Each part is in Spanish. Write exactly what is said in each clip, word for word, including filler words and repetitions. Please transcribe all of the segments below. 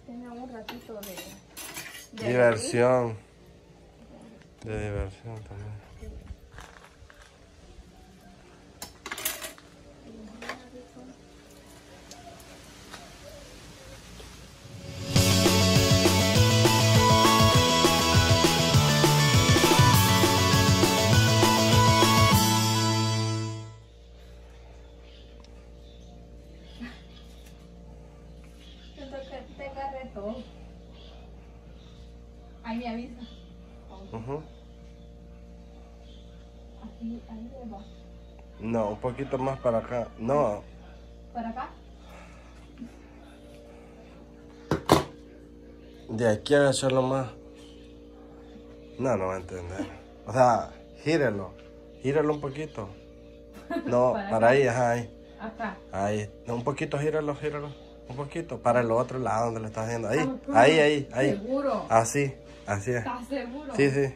Tenga un ratito de, de diversión. De diversión también. Siento que te agarré todo. Ahí me avisa. Uh-huh. Así, ahí le va. No, un poquito más para acá. No. ¿Para acá? De aquí a echarlo más. No, no va a entender. O sea, gírelo. Gírelo un poquito. No, ¿Para para acá? ahí, ajá, ahí. Acá. Ahí. No, un poquito, gírelo, gírelo. Un poquito. Para el otro lado donde le estás haciendo. Ahí, Ah, ahí, ahí, ahí. ¿Seguro? Así, así es. ¿Estás seguro? Sí, sí.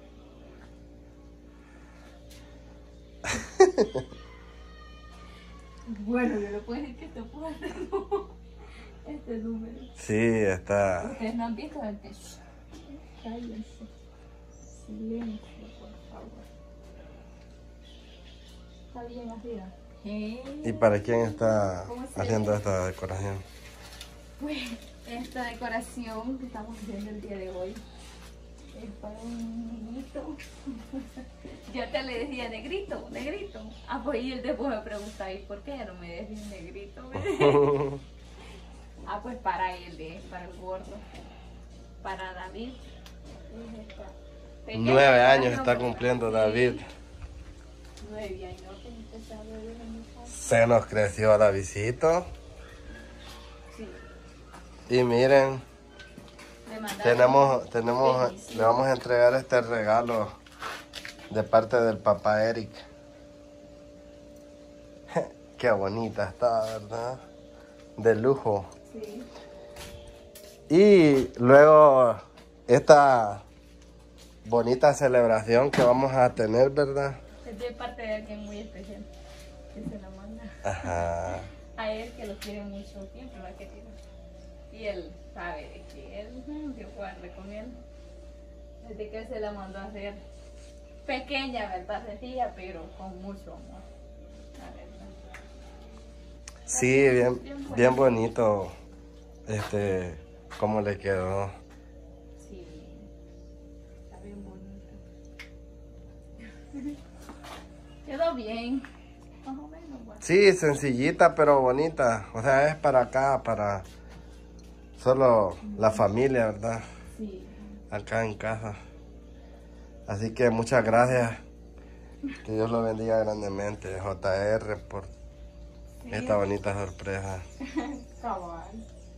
Bueno, yo le puedo decir que te puedo hacer este número. Sí, está. Ustedes no han visto el techo. Cállense. Silencio, por favor. Está bien así, ¿no? ¿Eh? ¿Y para quién está ¿Cómo se haciendo llama? esta decoración? Pues esta decoración que estamos haciendo el día de hoy es para un niñito. Yo te le decía negrito, negrito. Ah, pues y él después me pregunta, ¿y por qué no me decís negrito? Ah, pues para él, es para el gordo. Para David. Es esta pequeña Nueve años decoración, está ¿verdad? cumpliendo Sí. David. Nueve años, que usted sabe de la muchacha. Se nos creció Davidcito. Sí. Y miren, Le mandaron tenemos, tenemos, bendición. le vamos a entregar este regalo de parte del papá Eric. Qué bonita está, ¿verdad? De lujo. Sí. Y luego esta bonita celebración que vamos a tener, ¿verdad? Es de parte de alguien muy especial que se la manda. Ajá. A él que lo quiere mucho, siempre lo ha querido. Y él sabe de que él, mm, que guarde con él. Desde que él se la mandó a hacer pequeña, ¿verdad? Sencilla, pero con mucho amor. La verdad. Sí, bien, bien bonito. Este, cómo le quedó. Sí, está bien bonito. Quedó bien. Más o menos, bueno. Sí, sencillita pero bonita. O sea, es para acá, para solo la familia, ¿verdad? Sí. Acá en casa. Así que muchas gracias. Que Dios lo bendiga grandemente, J R, por Sí. esta bonita sorpresa. Cabal.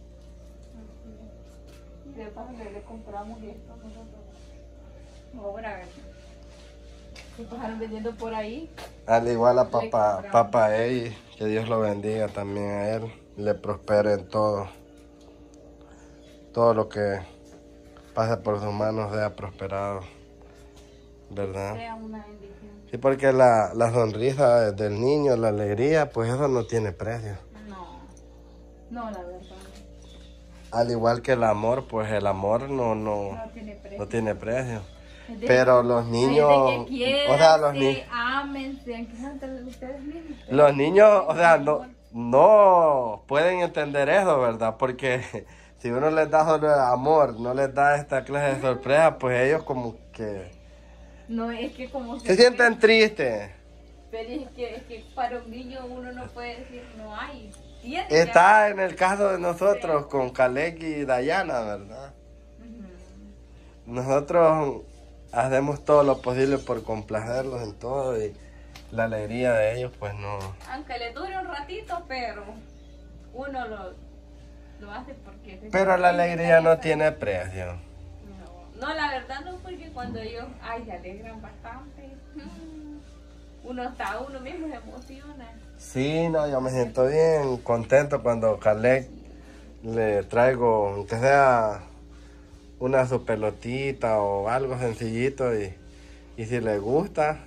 Y de paso le compramos esto nosotros. Ahora, se pasaron vendiendo por ahí. Al igual a Le papá, compramos. papá Ey, que Dios lo bendiga también a él. Le prospere en todo. Todo lo que pase por sus manos sea prosperado. ¿Verdad? Sea una bendición. Sí, porque la, la sonrisa del niño, la alegría, pues eso no tiene precio. No, no, la verdad. Al igual que el amor, pues el amor no, no, No tiene precio. no tiene precio. Es de- Pero los niños, es de que quieran, o sea, los niños, amen, sean que sean entre ustedes mismos. los niños, o sea, no, no pueden entender eso, ¿verdad? Porque si uno les da solo amor, no les da esta clase de sorpresa, pues ellos como que No, es que como se sienten tristes. Pero es que, es que para un niño uno no puede decir no hay. Tiene Está que en el caso de nosotros con Calec y Dayana, ¿verdad? Ujú. Nosotros hacemos todo lo posible por complacerlos en todo y la alegría de ellos pues no. Aunque le dure un ratito, pero uno lo, lo hace porque... se Pero la siente alegría no feliz. tiene precio. No, no, la verdad no, porque cuando ellos ay, se alegran bastante, mm, uno hasta uno mismo se emociona. Sí, no, yo me siento bien contento cuando Calec le traigo, aunque sea una su pelotita o algo sencillito y, y si le gusta,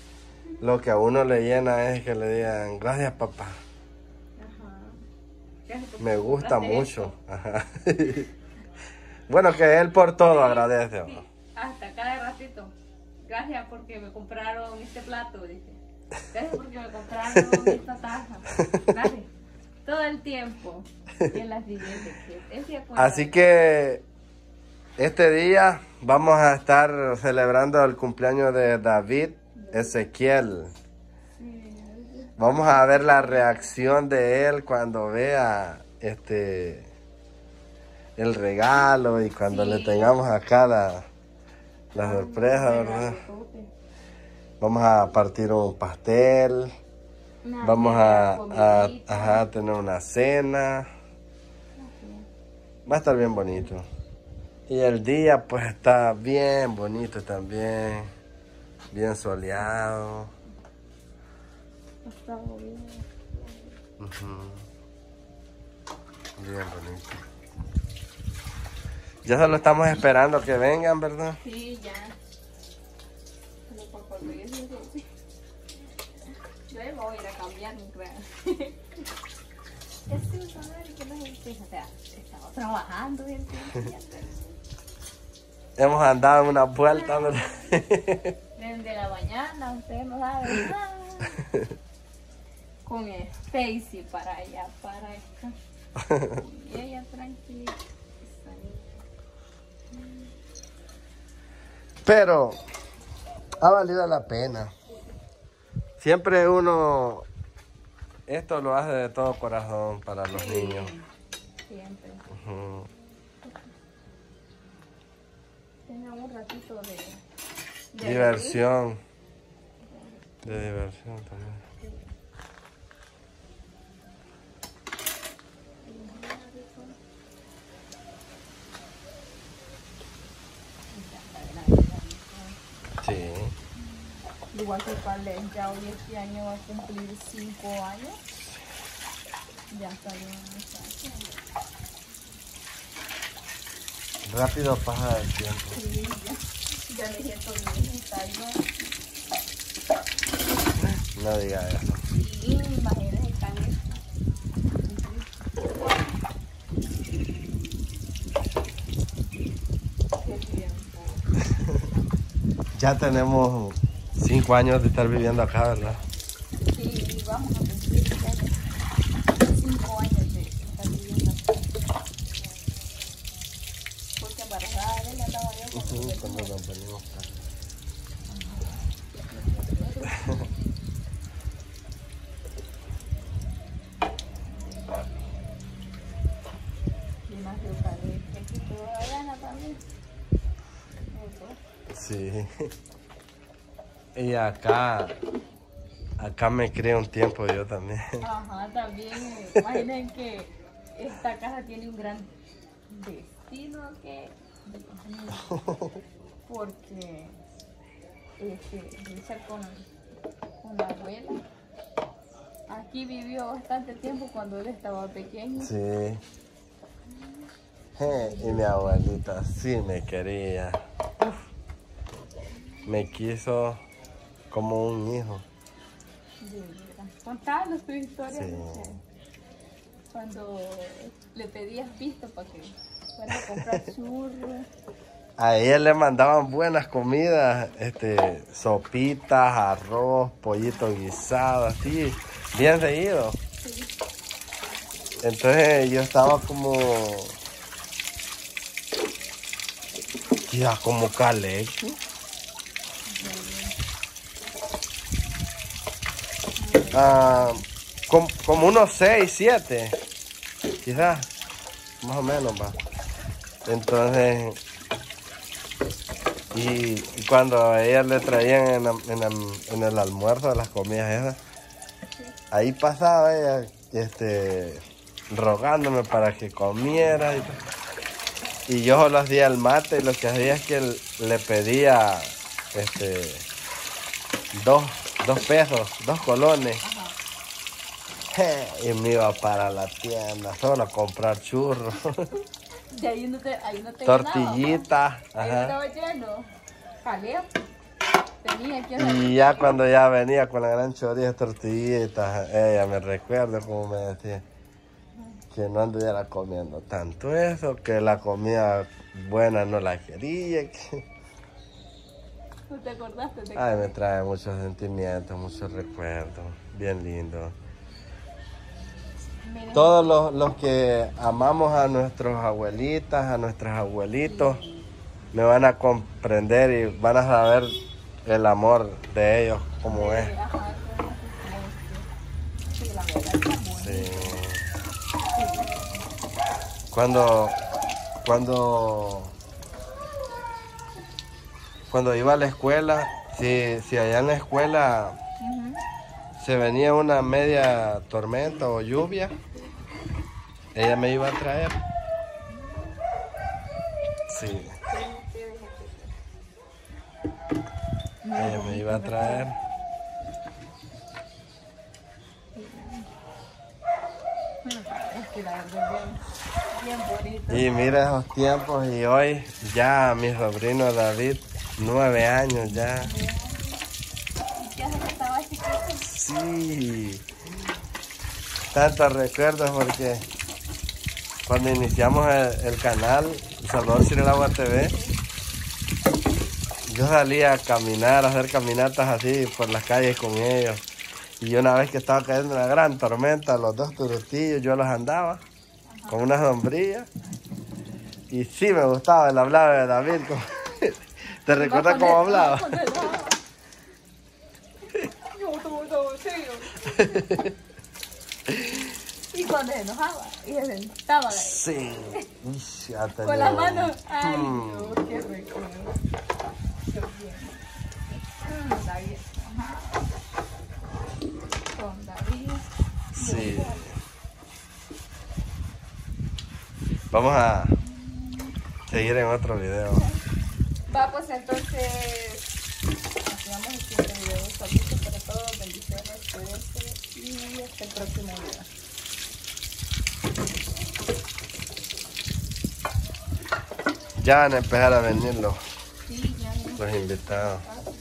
lo que a uno le llena es que le digan gracias papá. Ajá. Gracias por Me gusta compraste mucho. esto. Ajá. Bueno, que él por todo agradece. Sí, hasta cada ratito. Gracias porque me compraron este plato, dice. Gracias porque me compraron esta taza. Gracias. Todo el tiempo. Y en las siguientes. Él se acuerda. Así que este día vamos a estar celebrando el cumpleaños de David Ezequiel. Vamos a ver la reacción de él cuando vea este el regalo y cuando Sí. le tengamos acá la, la sorpresa, ¿verdad? Vamos a partir un pastel, Una vamos a, a, comidita. ajá, tener una cena. Va a estar bien bonito. Y el día pues está bien bonito también, bien soleado. Está bien. Ujú. Bien bonito. Ya solo estamos esperando que vengan, ¿verdad? Sí, ya. Pero por favor, yo sí, sí. Yo me voy a ir a cambiar, no crean. Es que saber que la gente, o sea, estaba trabajando y Hemos andado en una vuelta, ¿verdad? desde la mañana, ustedes no saben nada. Con el Stacy para allá, para acá. Y ella tranquila. Pero ha valido la pena. Siempre uno esto lo hace de todo corazón para los Sí, niños. siempre. Ujú. Tenga un ratito de, de Diversión. De diversión también. Sí. Igual que Carles, ya hoy este año va a cumplir cinco años. Ya está bien, muchacho. Rápido pasa el tiempo. Sí, ya, ya me siento bien, está igual. No diga eso. Sí, imagínense, Carles. Qué tiempo. Ya tenemos cinco años de estar viviendo acá, ¿verdad? Sí, vamos a cumplir ya cinco años de estar viviendo acá. Porque embarazada de él andaba yo con Ujú, él. cuando nos venimos acá. Y más de Carles, que aquí toda gana también. Eso. Sí. Y acá, acá me crié un tiempo yo también. Ajá, también. Imaginen que esta casa tiene un gran destino que porque este, Richard con, con la abuela aquí vivió bastante tiempo cuando él estaba pequeño. Sí. Je, y mi abuelita sí me quería. Uf. Me quiso como un hijo. De verdad. Contanos tu historia, Sí. Richard. Cuando le pedías visto para que fuera a comprar churros. A ella le mandaban buenas comidas, este, sopitas, arroz, pollito guisado, así, bien seguido. Sí. Entonces yo estaba como, ya como calecho. Ah, com- como unos seis, siete, quizás, más o menos va. Entonces, y, y cuando a ella le traían en, la- en, la- en el almuerzo de las comidas esas, ahí pasaba ella, este, rogándome para que comiera y, todo. Y yo solo hacía el mate y lo que hacía es que le pedía, este, dos, dos pesos, dos colones. Ajá. Je, y me iba para la tienda solo a comprar churros, De ahí no te, ahí no te tortillitas, llenaba, ahí ajá. estaba lleno. Jaleo. Tenía que hacer. Y ya cuando ya venía con la gran chorilla de tortillitas, ella me recuerda como me decía, que no anduviera comiendo tanto eso, que la comida buena no la quería. Que... ¿No te acordaste de Ay, me trae muchos sentimientos, muchos recuerdos, bien lindos. Miren, Todos los, los que amamos a nuestros abuelitas, a nuestros abuelitos, me van a comprender y van a saber el amor de ellos como es. ajá, sí, la verdad está buena. Sí. Cuando, cuando, cuando iba a la escuela, si, si allá en la escuela Ujú. se venía una media tormenta o lluvia, ella me iba a traer. Sí, ella me iba a traer. Es que la verdad es bien, bien bonito. Y mira esos tiempos y hoy ya mi sobrino David, nueve años ya. ¿Y qué hace que estaba chiquito? Sí, tantos recuerdos porque cuando iniciamos el, el canal Salvador Sin el Agua T V, yo salía a caminar, a hacer caminatas así por las calles con ellos. Y una vez que estaba cayendo una gran tormenta, los dos turutillos, yo los andaba con una sombrilla. Y sí me gustaba el hablar de David. ¿Te recuerdas cómo hablaba? Y cuando se enojaba y se sentaba ahí. Sí. Ish, ya Con tenía las un- manos. Ay, Mm. no, qué recuerdo. Qué bien. Mm, David. Ajá. Con David. Sí. Vamos a seguir en otro video. Va, pues entonces. Hacemos el siguiente video. Saludos para todos. Bendiciones. Cuídense. Y hasta el próximo video. Ya van a empezar a venir los, Sí, ya. los invitados. Ah,